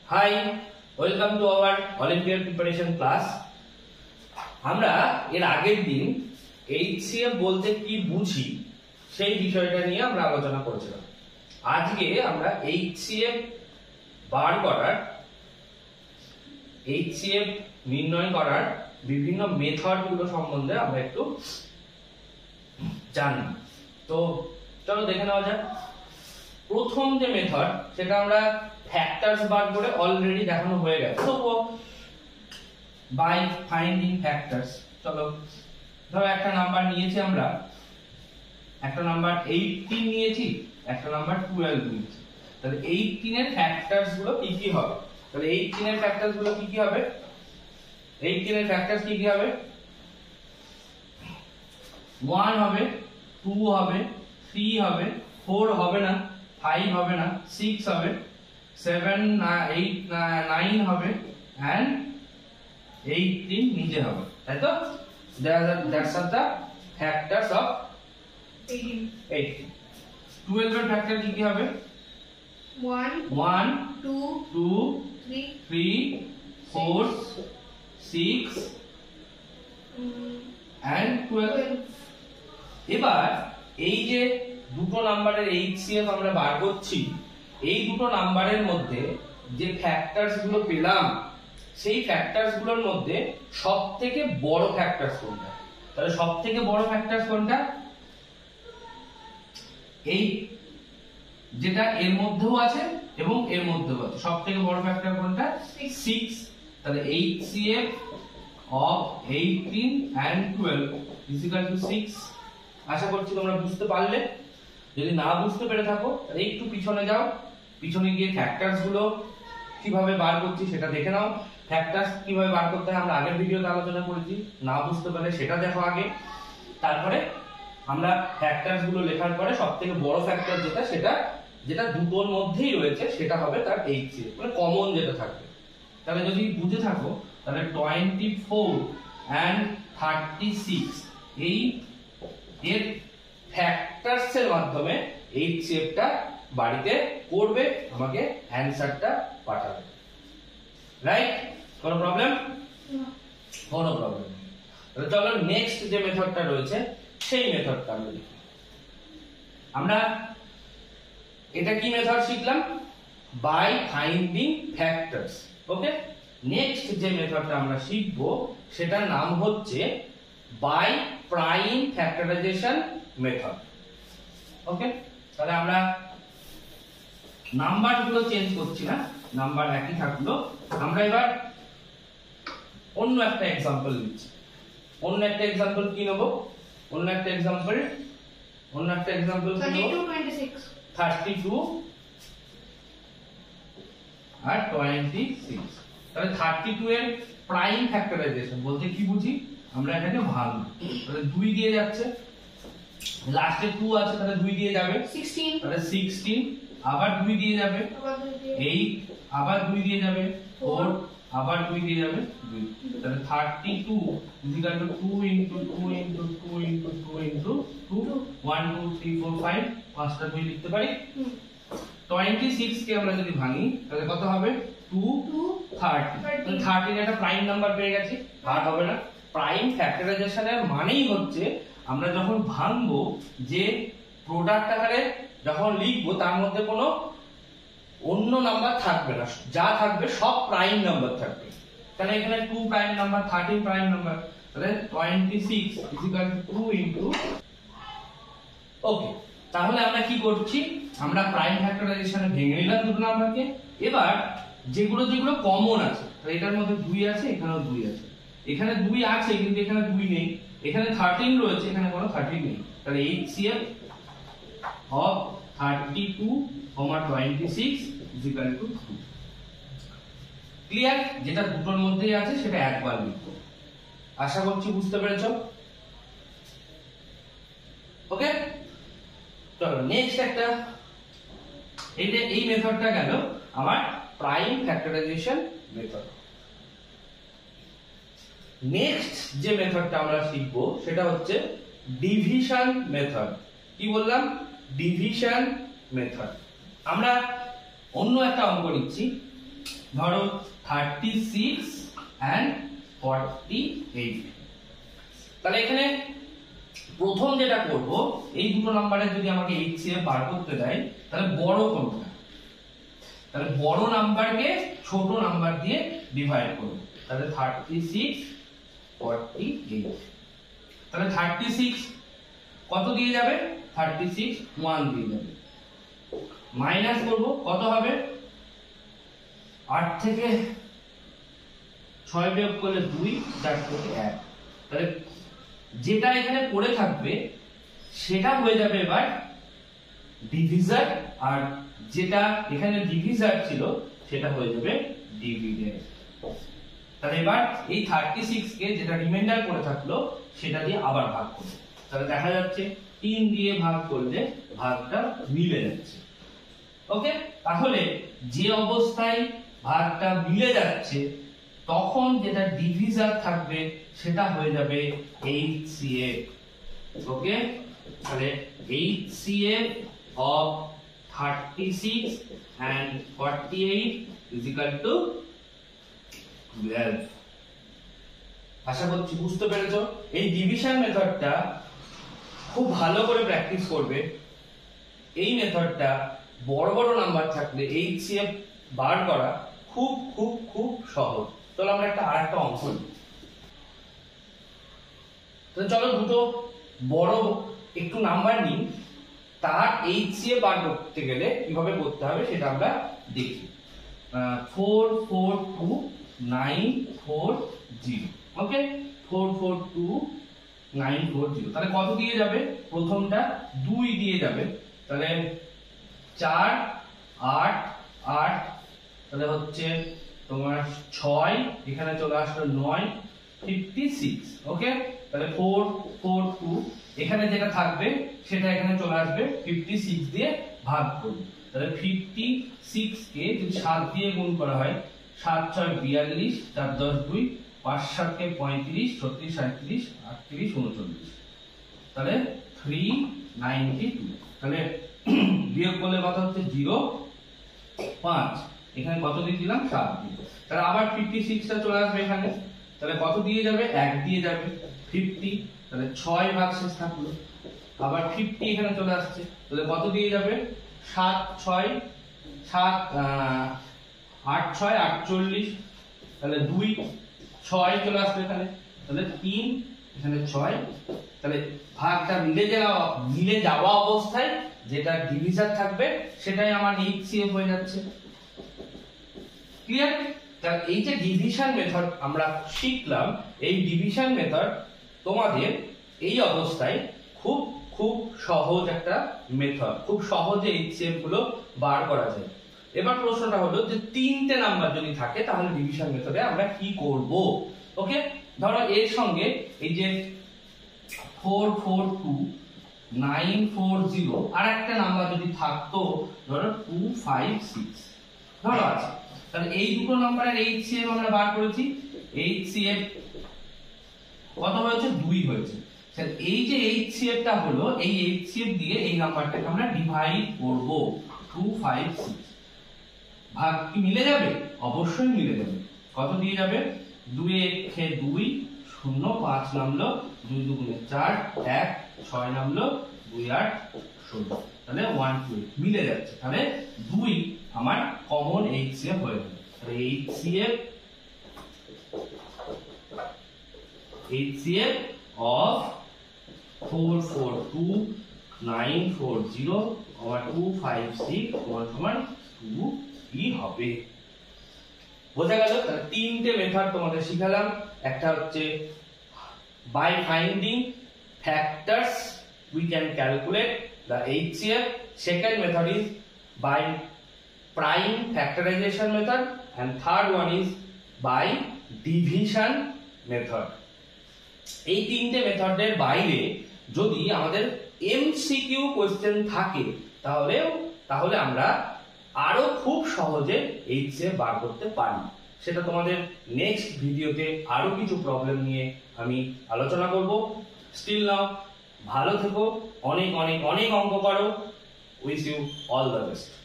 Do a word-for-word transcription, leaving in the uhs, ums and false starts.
High, welcome to our olympiad preparation class. আমরা এর আগের দিন এইচসিএফ বলতে কি বুঝি সেই বিষয়টা নিয়ে আমরা আলোচনা করেছিলাম। আজকে আমরা এইচসিএফ বার করার এইচসিএফ নির্ণয় করার বিভিন্ন মেথড গুলো সম্বন্ধে আমরা একটু জানি। তো চলো দেখে নেওয়া যাক। প্রথম যে মেথড সেটা আমরা ফ্যাক্টরস বার করে অলরেডি দেখানো হয়ে গেছে। তো বাই ফাইন্ডিং ফ্যাক্টরস, চলো ধরো একটা নাম্বার নিয়েছি, আমরা একটা নাম্বার এইটিন নিয়েছি, একটা নাম্বার টুয়েলভ নিয়েছি। তাহলে এইটিন এর ফ্যাক্টরস গুলো কি কি হবে? তাহলে এইটিন এর ফ্যাক্টরস গুলো কি কি হবে? এইটিন এর ফ্যাক্টরস কি কি হবে? ওয়ান হবে, টু হবে, থ্রি হবে, ফোর হবে না, ফাইভ হবে না, সিক্স হবে, সেভেন, এইট, নাইন হবে, এন্ড এইটিন নিজে হবে, তাই তো? That's are the factors of eighteen. Twelve এর ফ্যাক্টর কি কি হবে? One, one, two, two, three, three, four, six and twelve. এবার এই যে দুটো নাম্বারের এইচসিএফ আমরা বার করছি, এই দুটো নাম্বারের মধ্যে যে ফ্যাক্টরস গুলো পেলাম সেই ফ্যাক্টরস গুলোর মধ্যে সবথেকে বড় ফ্যাক্টরস কোনটা? তাহলে সবথেকে বড় ফ্যাক্টরস কোনটা? এই যেটা এর মধ্যেও আছে এবং এর মধ্যেও আছে, সবথেকে বড় ফ্যাক্টর কোনটা? সিক্স। তাহলে HCF of eighteen and twelve is equal to six। আশা করছি তোমরা বুঝতে পারলে। যদি না বুঝতে পেরে থাকো তাহলে একটু পিছনে যাও, পিছনে গিয়ে ফ্যাক্টরস গুলো কিভাবে বার করছি সেটা দেখে নাও। ফ্যাক্টরস কিভাবে বার করতে হয় আমরা আগের ভিডিওতে আলোচনা করেছি, না বুঝতে পারলে সেটা দেখো আগে। তারপরে আমরা ফ্যাক্টরস গুলো লেখার পরে সবথেকে বড় ফ্যাক্টর যেটা সেটা যেটা দুটোর মধ্যেই রয়েছে সেটা হবে তার এইচসিএফ, মানে কমন যেটা থাকবে। তাহলে যদি বুঝে থাকো তাহলে twenty four and thirty six এই এর ফ্যাক্টরস এর মাধ্যমে এইচসিএফটা বাড়িতে করবে, আমাকে অ্যানসারটা পাঠাবে। রাইট? কোনো প্রবলেম? কোনো প্রবলেম। তাহলে চলো নেক্সট যে মেথডটা রয়েছে সেই মেথডটা আমরা দেখি। আমরা এটা কি মেথড শিখলাম? By finding factors. Okay, next যে মেথডটা আমরা শিখব সেটার নাম হচ্ছে by prime factorization method. Okay, তাহলে আমরা নাম্বার গুলো চেঞ্জ করছি না, নাম্বার একই থাকলো। আমরা এবার অন্য একটা এক্সাম্পল নিচ্ছি। অন্য একটা এক্সাম্পল কি নেব? অন্য একটা এক্সাম্পল অন্য একটা এক্সাম্পল কি নেব? থার্টি টু আর টোয়েন্টি সিক্স। তাহলে থার্টি টু এর প্রাইম ফ্যাক্টরাইজেশন বলতে কি বুঝি? আমরা এটাকে ভাঙবো। তাহলে দুই দিয়ে যাচ্ছে, লাস্টে টু আছে তাহলে দুই দিয়ে যাবে সিক্সটিন, তাহলে সিক্সটিন, আবার দুই দিয়ে যাবে এইট, আবার দুই দিয়ে যাবে ফোর, আবার দুই দিয়ে যাবে দুই। তাহলে thirty two is equal to two into two into two into two into two, one two three four five, পাঁচটা দুই লিখতে পারি। টোয়েন্টি সিক্স কে আমরা যদি ভাঙি তাহলে কত হবে? Two, thirty. তাহলে থার্টি একটা প্রাইম নাম্বার পেয়ে গেছি, আর হবে না। প্রাইম ফ্যাক্টরাইজেশনের মানেই হচ্ছে আমরা যখন ভাঙবো যে প্রোডাক্ট আকারে যখন লিখবো তার মধ্যে কোনো অন্য নাম্বার থাকবে না, যা থাকবে সব প্রাইম নাম্বার থাকবে। তাহলে এখানে two prime number, thirty prime number, তাহলে twenty six is equal to two into. Okay, তাহলে আমরা কি করছি? আমরা প্রাইম ফ্যাক্টরাইজেশনে ভেঙে নিলাম দুটো নাম্বারকে। এবার যেগুলো যেগুলো কমন আছে, এটার মধ্যে দুই আছে, এখানেও দুই আছে, এখানে দুই আছে কিন্তু এখানে দুই নেই, এখানে থার্টিন রয়েছে, এখানে কোনো থার্টিন নেই। তাহলে HCF of thirty two, twenty six is equal to two. Clear? যেটা দুটোর মধ্যেই আছে সেটা একবার লিখবো। আশা করছি বুঝতে পেরেছো। ওকে, চলো নেক্সট একটা, এইটা এই মেথডটা গেল আমার প্রাইম ফ্যাক্টরাইজেশন মেথড। নেক্সট যে মেথডটা আমরা শিখব সেটা হচ্ছে ডিভিশন মেথড। কি বললাম? Division method. আমরা অন্য একটা অঙ্ক নিচ্ছি। ধরো thirty six and forty eight. তাহলে এখানে প্রথম যেটা করব, এই দুটো নাম্বারের যদি আমাকে এইচসিএফ বার করতে দেয় তাহলে বড় কোনটা, তাহলে বড় নাম্বারকে ছোট নাম্বার দিয়ে ডিভাইড করব। তাহলে থার্টি সিক্স ফর্টি এইট, তাহলে থার্টি সিক্স কত দিয়ে যাবে, থার্টি সিক্স ওয়ান দিয়ে যাবে, মাইনাস করব কত হবে, আট থেকে ছয় বিয়োগ করলে দুই, চার থেকে এক, তাহলে যেটা এখানে পড়ে থাকবে সেটা হয়ে যাবে এবার ডিভিজার, আর যেটা এখানে ডিভিজার ছিল সেটা হয়ে যাবে ডিভিডেন্ড। তাহলে এবার এই থার্টি সিক্স কে যেটা রিমাইন্ডার পড়ে থাকলো সেটা দিয়ে আবার ভাগ করব। তাহলে দেখা যাচ্ছে তিন দিয়ে ভাগ করলে ভাগটা মিলে যাচ্ছে। ওকে, তাহলে যে অবস্থায় ভাগটা মিলে যাচ্ছে তখন যেটা ডিভিজার থাকবে সেটা হয়ে যাবে এইচসিএফ। ওকে, তাহলে HCF of thirty-six and forty-eight is equal to twelve। আশা করছি বুঝতে পেরেছো। এই ডিভিশন মেথডটা খুব ভালো করে প্র্যাকটিস করবে। এই মেথডটা বড় বড় নাম্বার থাকলে এইচসিএফ বার করা খুব খুব খুব সহজ। চলো আমরা একটা আরেকটা অঙ্ক নিই। তো চলো দুটো বড় একটু নাম্বার নিই, তার এইচসিএফ বার করতে গেলে কিভাবে করতে হবে সেটা আমরা দেখি। Four four two nine four zero. Okay, four four two nine four zero, তাহলে কত দিয়ে যাবে, প্রথমটা দুই দিয়ে যাবে, তাহলে চার আট আট, তাহলে হচ্ছে তোমার ছয়, এখানে চলে আসলো নয়, ফিফটি সিক্স। ওকে, তাহলে ফোর ফোর টু, এখানে যেটা থাকবে সেটা এখানে চলে আসবে, ফিফটি সিক্স দিয়ে ভাগ করব। তাহলে ফিফটি সিক্স কে যদি সাত দিয়ে গুণ করা হয়, সাত ছয় বিয়াল্লিশ, চার দশ দুই, পাঁচ সাতকে পঁয়ত্রিশ, ছত্রিশ সাঁত্রিশ, আটত্রিশ উনচল্লিশ, তাহলে থ্রি নাইনটি টু। তাহলে বিয়োগ করলে কত হচ্ছে, জিরো পাঁচ, এখানে কত দিয়ে দিলাম, সাত দিয়ে, তাহলে আবার ফিফটি সিক্সটা চলে আসবে এখানে, তাহলে কত দিয়ে যাবে, এক দিয়ে যাবে, ফিফটি, তাহলে ছয় ভাগ শেষ থাকলো, আবার ফিফটি এখানে চলে আসছে, তাহলে কত দিয়ে যাবে, সাত ছয় সাত আট ছয় আটচল্লিশ, তাহলে দুই ছয় চলে আসবে এখানে, তাহলে তিন, এখানে ছয়, তাহলে ভাগটা মিলে যাওয়া মিলে যাওয়া অবস্থায় যেটা ডিভিজার থাকবে সেটাই আমার এইচসিএফ হয়ে যাচ্ছে। ক্লিয়ার? তাহলে এই যে ডিভিশন মেথড আমরা শিখলাম, এই ডিভিশন মেথড তোমাদের এই অবস্থায় খুব খুব সহজ একটা মেথড, খুব সহজে এইচসিএফ গুলো বার করা যায়। এবার প্রশ্নটা হলো যে তিনটে নাম্বার যদি থাকে তাহলে ডিভিশন মেথডে আমরা কি করব। ওকে, ধরো এর সঙ্গে এই যে four four two nine four zero আর একটা নাম্বার যদি থাকতো, ধরো টু ফাইভ সিক্স ধরো আছে, তাহলে এই দুটো নাম্বারের এইচসিএফ আমরা বার করেছি, এইচসিএফ কত হয়েছে, দুই হয়েছে। তাহলে এই যে এইচসিএফ টা হলো, এই এইচসিএফ দিয়ে এই নাম্বারটাকে আমরা ডিভাইড করব, টু ফাইভ সিক্স। ভাগ কি মিলে যাবে, অবশ্যই মিলে যাবে। কত দিয়ে যাবে, দুই একে দুই, শূন্য পাঁচ নামলো, দুই দুগুণে চার, এক ছয় নামলো, দুই আট ষোলো, তাহলে ওয়ান টু এইট মিলে যাচ্ছে। তাহলে দুই আমার কমন এইচসিএফ হয়ে যাবে। তাহলে HCF HCF of four four two nine four zero over two five six সমান সমান টু কি হবে। বোঝা গেল? তাহলে তিনটে মেথড তোমাদের শিখালাম। একটা হচ্ছে by finding factors we can calculate the H C F. Second method is by prime factorization method, and third one is by division method. এই তিনটে মেথডের বাইরে যদি আমাদের এমসিকিউ কোশ্চেন থাকে তাহলে তাহলে আমরা আরো খুব সহজে এইচসিএফ বার করতে পারি। সেটা তোমাদের নেক্সট ভিডিওতে আরো কিছু প্রবলেম নিয়ে আমি আলোচনা করব। স্টিল নাও ভালো থেকো, অনেক অনেক অনেক অঙ্ক করো। Wish you all the best.